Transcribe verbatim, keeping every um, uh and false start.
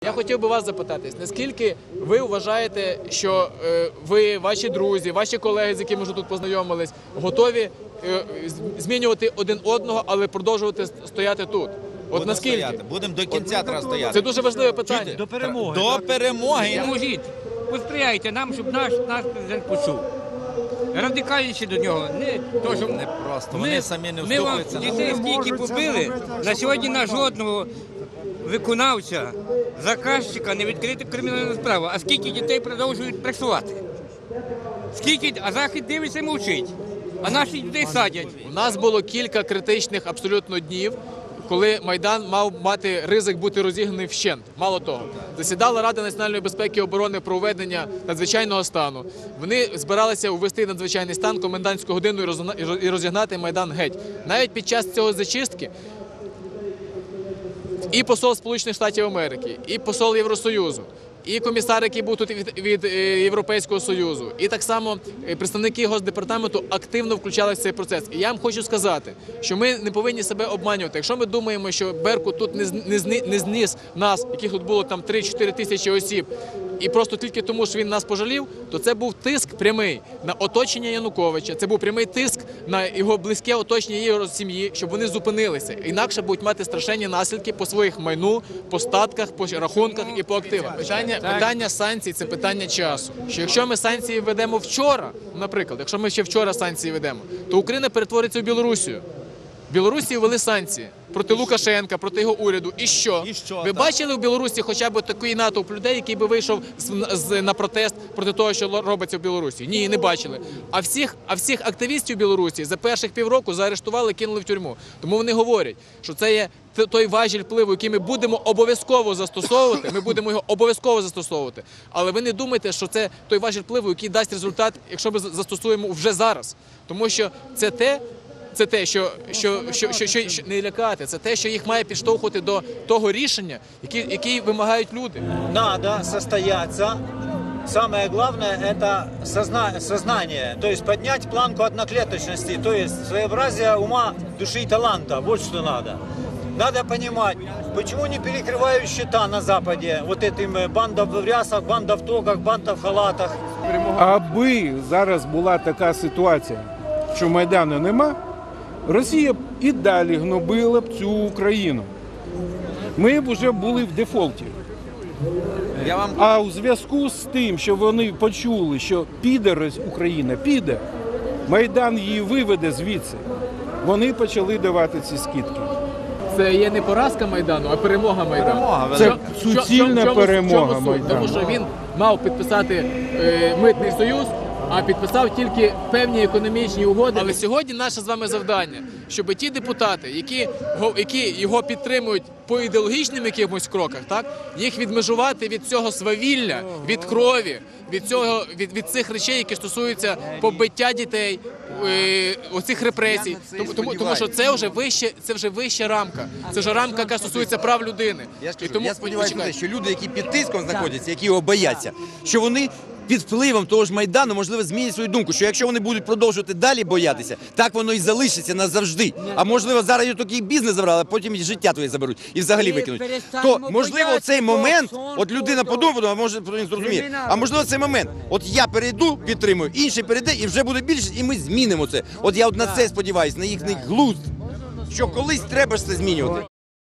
Я хотів би вас запитатись, наскільки ви вважаєте, що е, ви, ваші друзі, ваші колеги, з якими вже тут познайомились, готові е, змінювати один одного, але продовжувати стояти тут? От Будемо наскільки? стояти. Будемо до кінця треба стояти. Це дуже важливе питання. До перемоги. До перемоги. Поможіть, посприяйте нам, щоб наш, наш президент почув. Радикальніше до нього. Не, то, що Не просто, вони самі не Ми вам вступляться. дітей скільки побили, на сьогодні на жодного виконавця, заказчика не відкрити кримінальну справу. А скільки дітей продовжують працювати? Скільки, а Захід дивиться і мовчить. А наші дітей садять. У нас було кілька критичних абсолютно днів, коли Майдан мав мати ризик бути розігнаний вщент. Мало того, засідала Рада національної безпеки і оборони про введення надзвичайного стану. Вони збиралися увести надзвичайний стан, комендантську годину і розігнати Майдан геть. Навіть під час цього зачистки і посол Сполучених Штатів Америки, і посол Євросоюзу, і комісар, який був тут від, від Європейського Союзу, і так само представники Госдепартаменту активно включалися в цей процес. І я вам хочу сказати, що ми не повинні себе обманювати. Якщо ми думаємо, що Беркут тут не, не, не зніс нас, яких тут було там три-чотири тисячі осіб, і просто тільки тому, що він нас пожалів, то це був тиск прямий на оточення Януковича, це був прямий тиск на його близьке оточення його сім'ї, щоб вони зупинилися. Інакше будуть мати страшенні наслідки по своїх майну, по статках, по рахунках і по активах. Питання, питання санкцій – це питання часу. Що якщо ми санкції ведемо вчора, наприклад, якщо ми ще вчора санкції ведемо, то Україна перетвориться в Білорусію. В Білорусі ввели санкції проти Лукашенка, проти його уряду. І що? І що, Ви так. бачили в Білорусі хоча б такий натовп людей, який би вийшов з, з, на протест проти того, що робиться в Білорусі? Ні, не бачили. А всіх, а всіх активістів Білорусі за перших півроку заарештували, кинули в тюрму. Тому вони говорять, що це є той важіль впливу, який ми будемо обов'язково застосовувати, ми будемо його обов'язково застосовувати. Але ви не думайте, що це той важіль впливу, який дасть результат, якщо ми застосуємо вже зараз. Тому що це те, Це те, що, що, що, що, що, що не лякати, це те, що їх має підштовхувати до того рішення, яке, яке вимагають люди. Надо состояться. Самое главное – это созна сознание, то есть поднять планку одноклеточности, то есть своеобразие ума, души и таланта. Вот что надо. Надо понимать, почему не перекрывают счета на Западе вот этим банда в рясах, банда в тогах, банда в халатах. Аби зараз була така ситуація, що Майдану нема, Росія б і далі гнобила б цю Україну. Ми б вже були в дефолті. Я вам... А у зв'язку з тим, що вони почули, що піде Україна, піде, Майдан її виведе звідси, вони почали давати ці скидки. Це є не поразка Майдану, а перемога Майдану. Перемога, Це Що- що- суцільна в чому- перемога в чому суть? Майдану. Тому що він мав підписати е, митний союз, а підписав тільки певні економічні угоди. Але сьогодні наше з вами завдання, щоб ті депутати, які, го- які його підтримують по ідеологічним якимось кроках, так, їх відмежувати від цього свавілля, від крові, від, цього, від, від цих речей, які стосуються побиття дітей, е, оцих репресій. Тому, тому, тому що це вже вище, це вже вища рамка. Це вже рамка, яка стосується прав людини. Я ж І кажу, тому- я сподіваюся, почекайте. що люди, які під тиском знаходяться, які його бояться, що вони під впливом того ж Майдану, можливо, змінять свою думку, що якщо вони будуть продовжувати далі боятися, так воно і залишиться назавжди. А можливо, зараз такий бізнес забрали, а потім і життя твоє заберуть і взагалі викинуть. То, можливо, цей момент, от людина подумає, а може він зрозуміє, а можливо, цей момент, от я перейду, підтримую, інший перейде, і вже буде більше, і ми змінимо це. От я от на це сподіваюся, на їхній глузд, що колись треба ж це змінювати.